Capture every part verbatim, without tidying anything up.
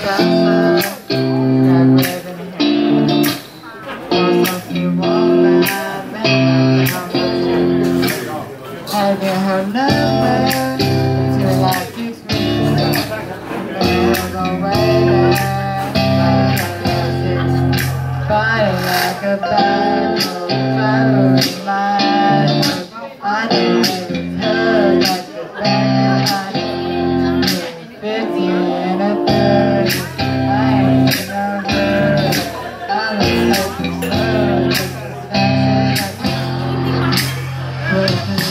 I get her number till I fix me. Never go away there. Body like a battle, battle life. I don't even hurt like the back of my fifty and a thirty. I ain't no hurt. I was like the sun, just as fast as I can.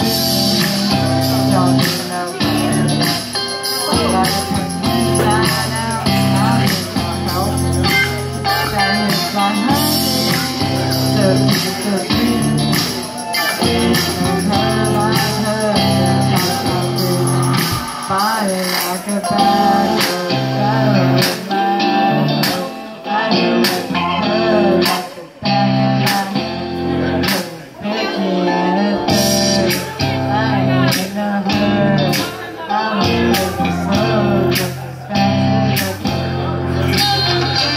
Body like a battle, battle man. I know it's her like the back of my picky and a third. I ain't in a hurry. I'm living slow, just as fast as I can.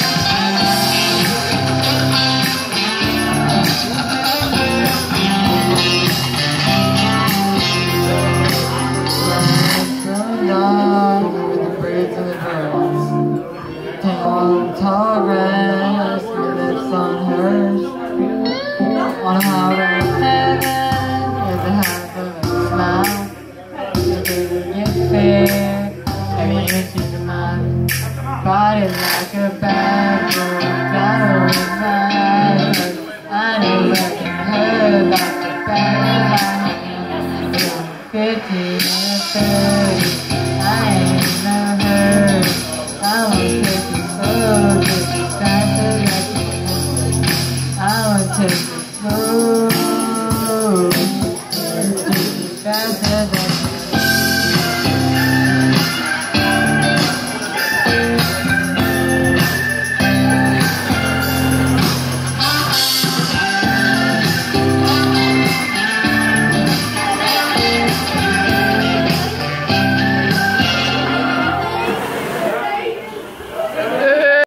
Tall grass, your lips on hers. On a highway of heaven, with a half of a smile. You didn't get fair, every inch of mine. Body like a battle, battle mine. I know I can hurt like the back of my fifty and thirty. I ain't no hurt. I was taking slow, just as fast as I can. I want to take it slow, just as fast as